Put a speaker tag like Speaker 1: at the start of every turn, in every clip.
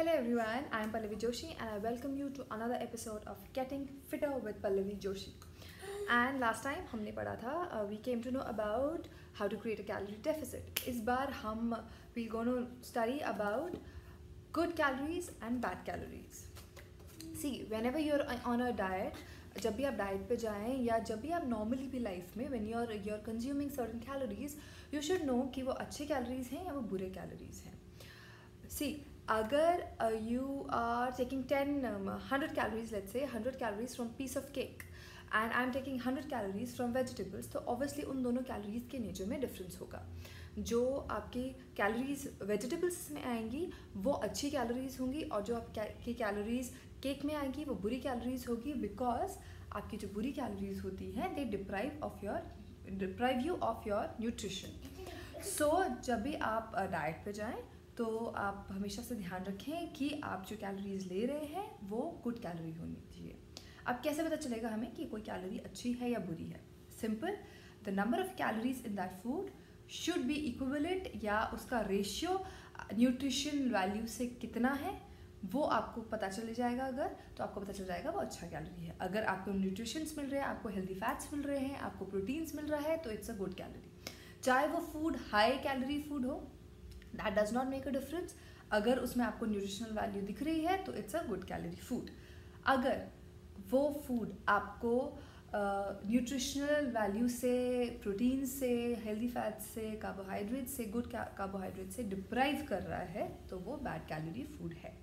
Speaker 1: Hello everyone, I am Pallavi Joshi and I welcome you to another episode of Getting Fitter with Pallavi Joshi. And last time हमने पढ़ा था we came to know about how to create a calorie deficit. इस बार हम we going to study about good calories and bad calories. See, whenever you're on a diet, जब भी आप diet पे जाएं या जब भी आप नॉर्मली भी लाइफ में when you're consuming certain calories, you should know कि वो अच्छे कैलोरीज हैं या वो बुरे कैलोरीज हैं. See, अगर you are taking 100 calories, let's say 100 calories from piece of cake and I'm taking 100 calories from vegetables, तो obviously उन दोनों कैलोरीज के नेचर में डिफरेंस होगा. जो आपकी कैलोरीज वेजिटेबल्स में आएंगी वो अच्छी कैलोरीज होंगी और जो आपकी कैलोरीज केक में आएंगी वो बुरी कैलोरीज होगी, बिकॉज आपकी जो बुरी कैलोरीज होती हैं they deprive you of your nutrition. So जब भी आप डाइट पे जाएं तो आप हमेशा से ध्यान रखें कि आप जो कैलोरीज ले रहे हैं वो गुड कैलोरी होनी चाहिए. अब कैसे पता चलेगा हमें कि कोई कैलोरी अच्छी है या बुरी है? Simple, the number of calories in that food should be equivalent, या उसका रेशियो न्यूट्रिशन वैल्यू से कितना है वो आपको पता चल जाएगा. अगर तो आपको पता चल जाएगा वो अच्छा कैलोरी है. अगर आपको न्यूट्रिशंस मिल रहे हैं, आपको हेल्दी फैट्स मिल रहे हैं, आपको प्रोटीन्स मिल रहा है, तो इट्स अ गुड कैलोरी. चाहे वो फूड हाई कैलोरी फूड हो, that does not make a difference. अगर उसमें आपको न्यूट्रिशनल वैल्यू दिख रही है तो it's a good calorie food. अगर वो फूड आपको न्यूट्रिशनल वैल्यू से, प्रोटीन से, हेल्दी फैट्स से, कार्बोहाइड्रेट से, गुड कार्बोहाइड्रेट से डिप्राइव कर रहा है तो वो बैड कैलोरी फूड है.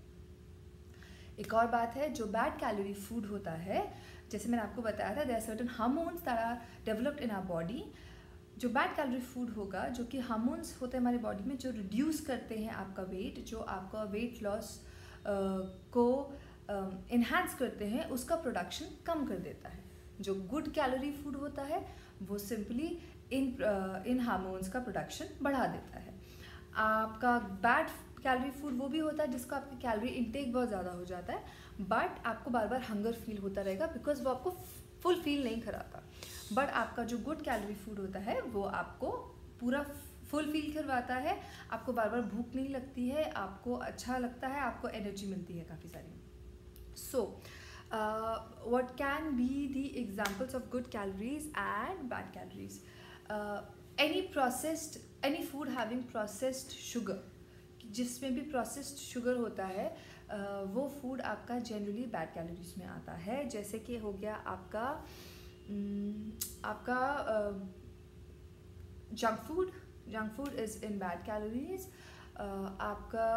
Speaker 1: एक और बात है, जो बैड कैलोरी फूड होता है, जैसे मैंने आपको बताया था, there are certain hormones that are developed in our body. जो बैड कैलोरी फूड होगा, जो कि हार्मोन्स होते हैं हमारी बॉडी में, जो रिड्यूस करते हैं आपका वेट, जो आपका वेट लॉस को इन्हांस करते हैं, उसका प्रोडक्शन कम कर देता है. जो गुड कैलोरी फूड होता है वो सिंपली इन हार्मोन्स का प्रोडक्शन बढ़ा देता है. आपका बैड कैलोरी फूड वो भी होता है जिसका आपका कैलोरी इंटेक बहुत ज़्यादा हो जाता है, बट आपको बार बार हंगर फील होता रहेगा बिकॉज वो आपको फुल फील नहीं कराता. बट आपका जो गुड कैलोरी फूड होता है वो आपको पूरा फुल फील करवाता है, आपको बार बार भूख नहीं लगती है, आपको अच्छा लगता है, आपको एनर्जी मिलती है काफ़ी सारी. सो what can be the examples of good calories and bad calories? Any food having processed sugar, जिसमें भी processed sugar होता है, वो फूड आपका जनरली बैड कैलोरीज में आता है. जैसे कि हो गया आपका junk food is in bad calories. आपका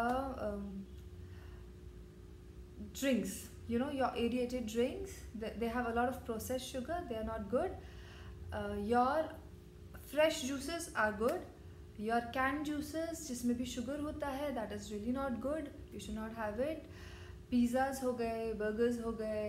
Speaker 1: drinks, you know, your aerated drinks, they have a lot of processed sugar, they are not good. Your fresh juices are good. Your canned juices जिसमें भी sugar होता है, that is really not good, you should not have it. Pizzas हो गए, burgers हो गए,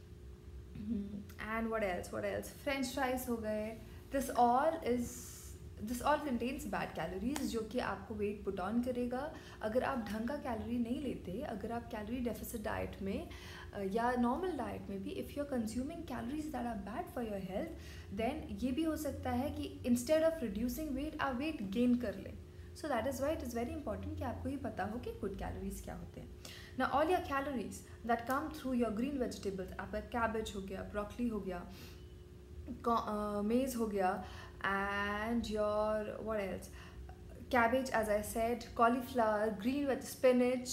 Speaker 1: and what else, french fries हो गए. this all contains bad calories जो कि आपको वेट पुट ऑन करेगा. अगर आप ढंग का कैलोरी नहीं लेते, अगर आप कैलोरी डेफिसिट डाइट में या नॉर्मल डाइट में भी if you are consuming calories that are bad for your health, then ये भी हो सकता है कि इंस्टेड ऑफ रिड्यूसिंग वेट आप वेट गेन कर लें. So that is why it is very important कि आपको ये पता हो कि गुड कैलोरीज क्या होते हैं. ना all your calories that come through your green vegetables, आपका कैबेज हो गया, ब्रोकली हो गया, मेज हो गया, and your what else, cabbage as I said, cauliflower, green with spinach,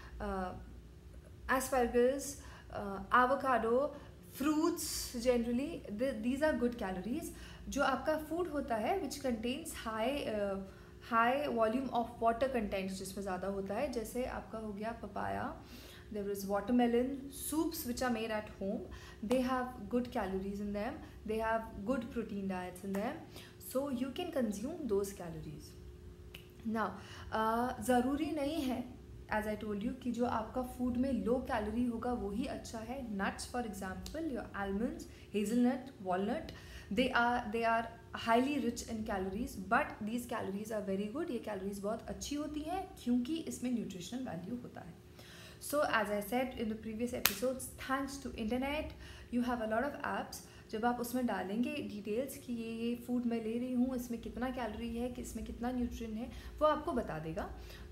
Speaker 1: asparagus, avocado, fruits generally, these are good calories. जो आपका फूड होता है which contains high volume of water content, जिसमें ज़्यादा होता है, जैसे आपका हो गया papaya, there is watermelon, soups which are made at home, they have good calories in them, they have good protein diets in them, so you can consume those calories. Now ज़रूरी नहीं है, as I told you, कि जो आपका food में low calorie होगा वही अच्छा है. nuts for example, your almonds, hazelnut, walnut, they are highly rich in calories, but these calories are very good. ये कैलोरीज बहुत अच्छी होती हैं क्योंकि इसमें न्यूट्रिशनल वैल्यू होता है. So as I said in the previous episodes, thanks to internet, you have a lot of apps. जब आप उसमें डालेंगे डिटेल्स कि ये फूड मैं ले रही हूँ, इसमें कितना कैलोरी है, कि इसमें कितना न्यूट्रिएंट है, वो आपको बता देगा. तो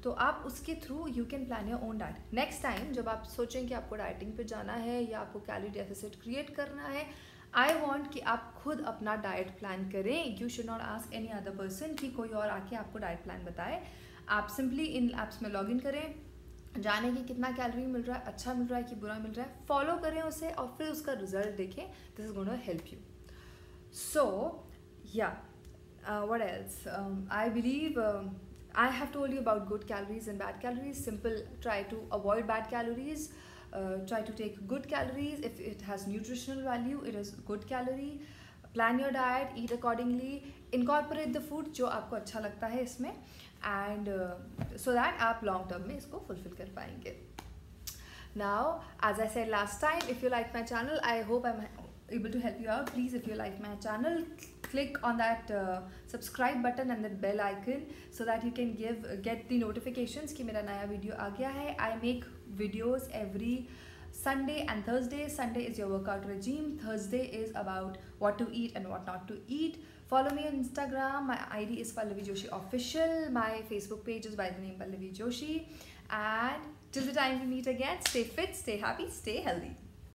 Speaker 1: तो आप उसके through you can plan your own diet. Next time जब आप सोचें कि आपको डाइटिंग पे जाना है या आपको कैलोरी डेफिसिट क्रिएट करना है, आई वॉन्ट कि आप खुद अपना डाइट प्लान करें. You should not ask any other person कि कोई और आके आपको डाइट प्लान बताए. आप सिंपली इन ऐप्स में लॉग इन करें, जाने कि कितना कैलोरी मिल रहा है, अच्छा मिल रहा है कि बुरा मिल रहा है, फॉलो करें उसे और फिर उसका रिजल्ट देखें. This is going to help you. So या what else? I believe I have told you about good calories and bad calories. Simple, try to avoid bad calories. Try to take good calories. If it has nutritional value, it is good calorie. Plan your diet, eat accordingly. Incorporate the food जो आपको अच्छा लगता है इसमें, and so that आप long term में इसको fulfill कर पाएंगे. Now, as I said last time, if you like my channel, I hope I'm able to help you out. Please, if you like my channel, click on that subscribe button and that bell icon so that you can get the notifications कि मेरा नया video आ गया है. I make videos every Sunday and Thursday. Sunday is your workout regime. Thursday is about what to eat and what not to eat. Follow me on Instagram. My ID is Pallavi Joshi Official. My Facebook page is by the name Pallavi Joshi. And till the time we meet again, stay fit, stay happy, stay healthy.